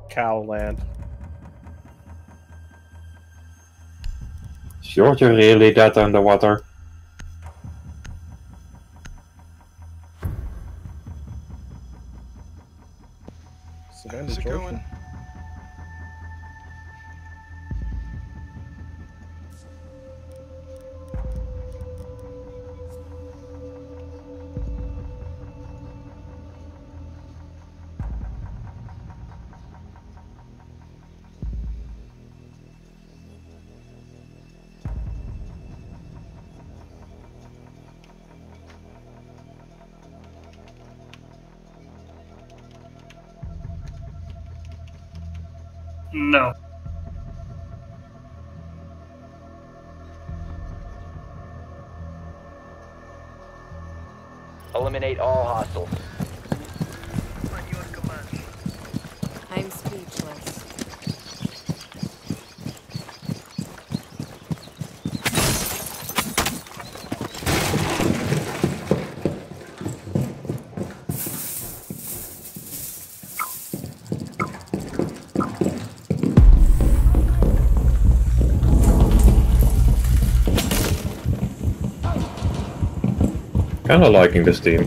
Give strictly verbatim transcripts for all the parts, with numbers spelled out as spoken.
cow land. Sure, you're really that underwater. How's it going? No. Eliminate all hostiles. I'm speechless. Kinda liking this team.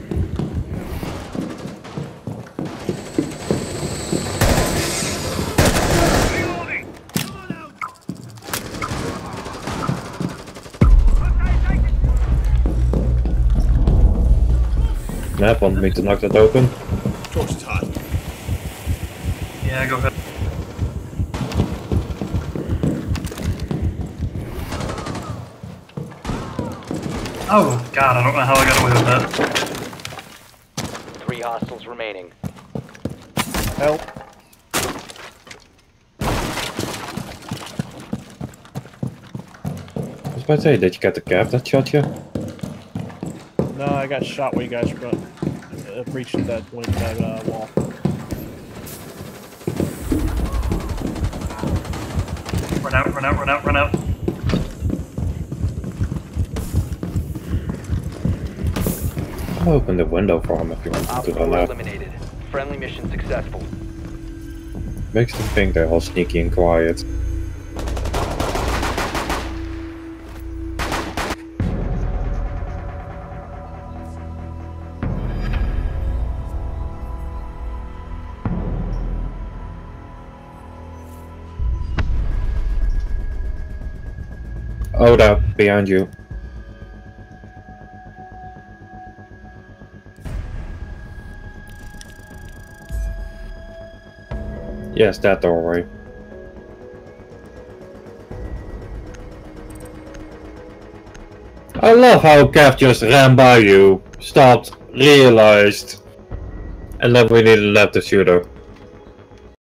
Map want me to knock that open. Torch is hot. Yeah, go ahead. Oh, God, I don't know how I got away with that. Three hostiles remaining. Help. I was about to say, did you get the cap that shot you? No, I got shot where you guys were uh, breached that, that uh, wall. Run out, run out, run out, run out. I'll open the window for him if you want Op to four run out. eliminated. Friendly mission successful. Makes them think they're all sneaky and quiet. Oda, behind you. Yes, that doorway. I love how Kev just ran by you, stopped, realized, and then we needed left to shoot her.